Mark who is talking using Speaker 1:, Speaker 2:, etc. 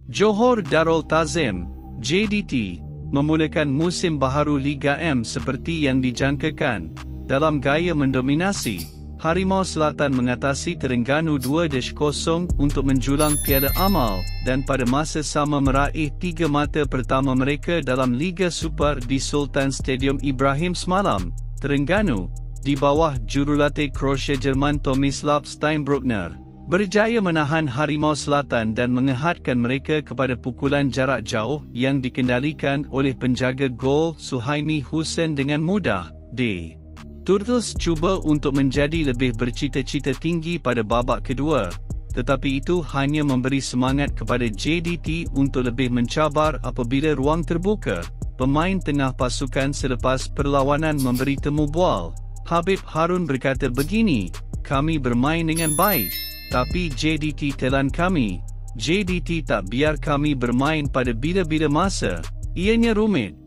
Speaker 1: Johor Darul Ta'zim, JDT, memulakan musim baharu Liga M seperti yang dijangkakan. Dalam gaya mendominasi, Harimau Selatan mengatasi Terengganu 2-0 untuk menjulang Piala Amal dan pada masa sama meraih 3 mata pertama mereka dalam Liga Super di Sultan Stadium Ibrahim semalam. Terengganu, di bawah jurulatih Croatia Jerman Tomislav Steinbruckner, berjaya menahan Harimau Selatan dan menghadkan mereka kepada pukulan jarak jauh yang dikendalikan oleh penjaga gol Suhaimi Hussein dengan mudah. Turtles cuba untuk menjadi lebih bercita-cita tinggi pada babak kedua, tetapi itu hanya memberi semangat kepada JDT untuk lebih mencabar apabila ruang terbuka. Pemain tengah pasukan selepas perlawanan memberi temu bual, Habib Harun berkata begini, "Kami bermain dengan baik, tapi JDT telan kami. JDT tak biar kami bermain pada bila-bila masa. Ianya rumit.